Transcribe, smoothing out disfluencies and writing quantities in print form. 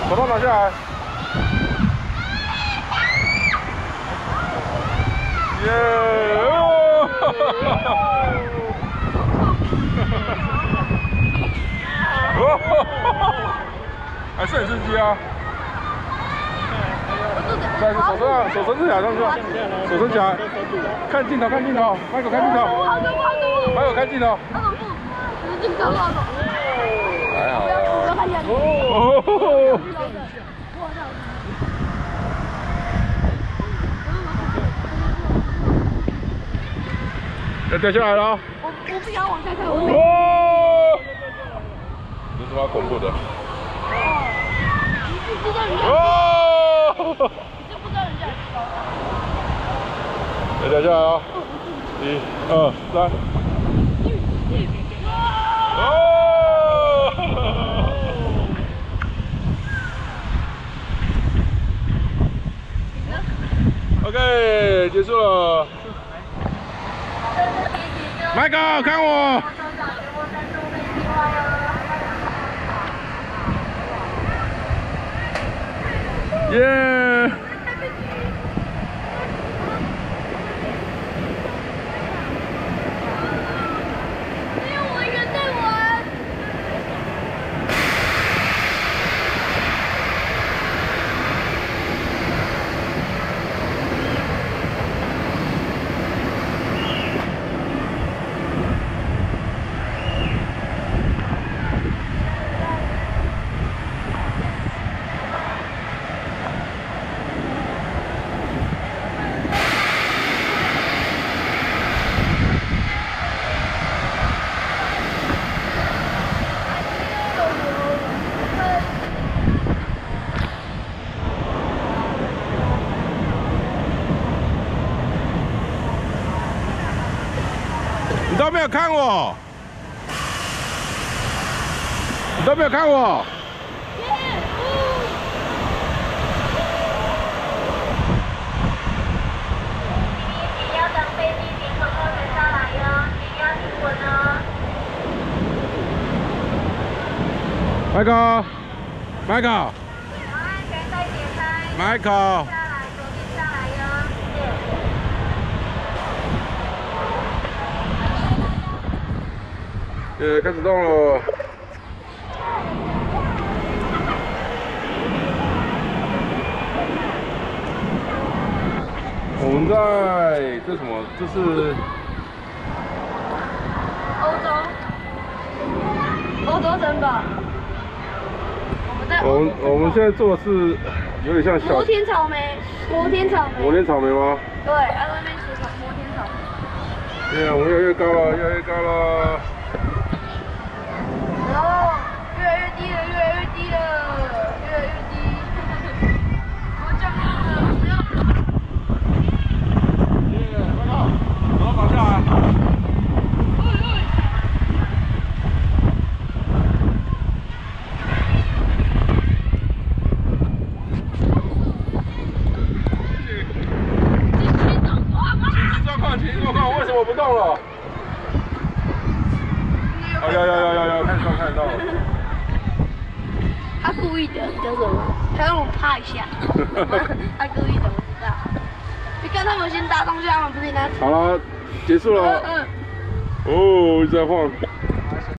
手套拿下来。耶！还是很刺激啊！再手伸起来上去，手伸起来，看镜头，看镜头，迈克看镜头，迈克看镜头。还好啊。哦。要掉下来了！ 我不想往下看，我。 哦！这是蛮恐怖的。哦！你就不知道人家高。要掉下来啊！1、2、3。哦 ！OK， 结束了。迈克，看我！耶！ 没有我一个人在玩。 你都没有看我，你都没有看我。 你要等飞机停稳后才下来哟，你要停稳哦。 迈克，迈克， 好，安全带解开。 迈克。 下来，左边下来哟，谢谢。 开始动了。我们在这什么？这是欧洲城堡。我们在。 我们现在做的是有点像小摩天草莓，摩天草莓。 摩天草莓吗？ 对，在外面写着摩天草莓。 对啊，我们越来越高了，越来越高了。 然后越来越低了，越来越低了，越来越低。我降落了，不要。 快到，然后倒下来。紧急状况，为什么不动了？要，看到了。 他故意的，叫什么？他让我怕一下。他故意的，我知道。你看他们先搭上去，他们不是应该？ 好了，结束了。哦，一直在晃。